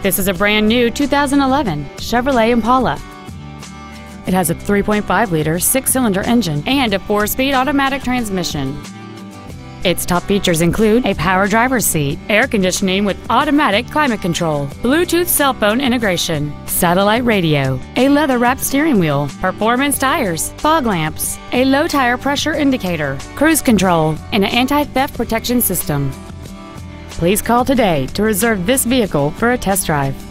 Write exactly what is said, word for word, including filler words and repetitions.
This is a brand new two thousand eleven Chevrolet Impala. It has a three point five liter six-cylinder engine and a four-speed automatic transmission. Its top features include a power driver's seat, air conditioning with automatic climate control, Bluetooth cell phone integration, satellite radio, a leather-wrapped steering wheel, performance tires, fog lamps, a low tire pressure indicator, cruise control, and an anti-theft protection system. Please call today to reserve this vehicle for a test drive.